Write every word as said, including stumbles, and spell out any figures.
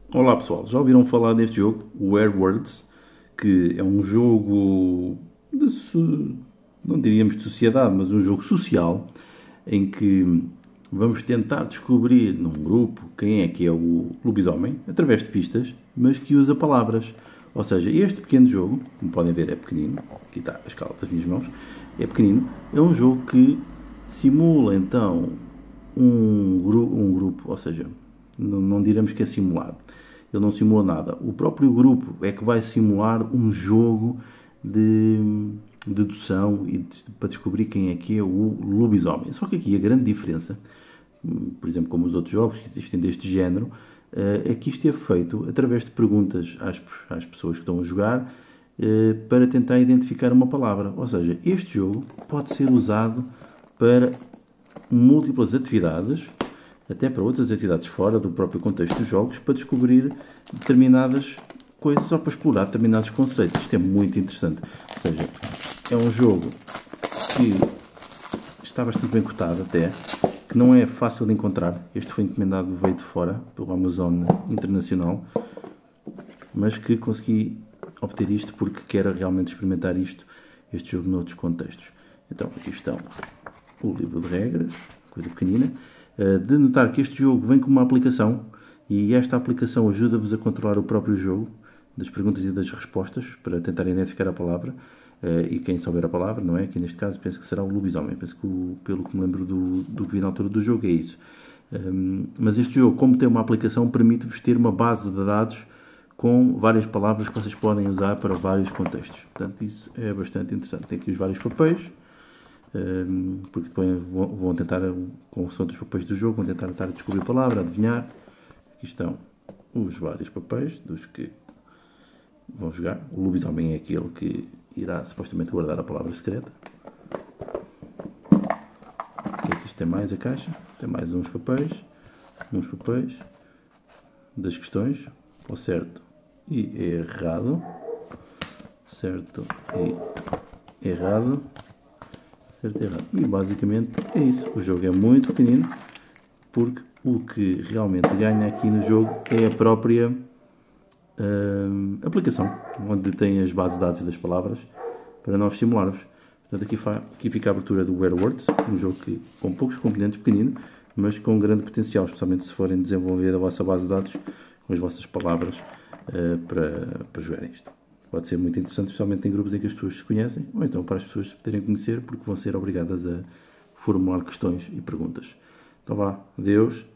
Olá pessoal, já ouviram falar deste jogo, o Words, que é um jogo de, so- não diríamos de sociedade, mas um jogo social, em que vamos tentar descobrir num grupo quem é que é o lobisomem, através de pistas, mas que usa palavras. Ou seja, este pequeno jogo, como podem ver, é pequenino, aqui está a escala das minhas mãos, é pequenino, é um jogo que simula então um, gru um grupo, ou seja, não, não diremos que é simulado. Ele não simula nada. O próprio grupo é que vai simular um jogo de dedução e de, para descobrir quem é que é o lobisomem. Só que aqui a grande diferença, por exemplo, como os outros jogos que existem deste género, é que isto é feito através de perguntas às, às pessoas que estão a jogar para tentar identificar uma palavra. Ou seja, este jogo pode ser usado para múltiplas atividades, até para outras atividades fora do próprio contexto dos jogos, para descobrir determinadas coisas ou para explorar determinados conceitos. Isto é muito interessante. Ou seja, é um jogo que está bastante bem cotado até, que não é fácil de encontrar. Este foi encomendado, veio de fora, pelo Amazon Internacional, mas que consegui obter isto porque quero realmente experimentar isto, este jogo noutros contextos. Então, aqui estão o livro de regras, coisa pequenina. De notar que este jogo vem com uma aplicação e esta aplicação ajuda-vos a controlar o próprio jogo, das perguntas e das respostas, para tentar identificar a palavra. E quem souber a palavra, não é? Que neste caso penso que será o lobisomem. Penso que, o, pelo que me lembro do, do que vi na altura do jogo, é isso. Mas este jogo, como tem uma aplicação, permite-vos ter uma base de dados com várias palavras que vocês podem usar para vários contextos. Portanto, isso é bastante interessante. Tem aqui os vários papéis, porque depois vão tentar, com os outros papéis do jogo, vão tentar, tentar descobrir a palavra, adivinhar. Aqui estão os vários papéis dos que vão jogar. O lobisomem é aquele que irá supostamente guardar a palavra secreta. Aqui isto tem mais a caixa, tem mais uns papéis, uns papéis das questões, ao certo e errado, certo e errado. E basicamente é isso. O jogo é muito pequenino, porque o que realmente ganha aqui no jogo é a própria uh, aplicação, onde tem as bases de dados das palavras para nós simularmos. Portanto, aqui, aqui fica a abertura do Words, um jogo que, com poucos componentes, pequenino, mas com grande potencial, especialmente se forem desenvolver a vossa base de dados com as vossas palavras uh, para, para jogarem isto. Pode ser muito interessante, especialmente em grupos em que as pessoas se conhecem, ou então para as pessoas poderem conhecer, porque vão ser obrigadas a formular questões e perguntas. Então vá, adeus.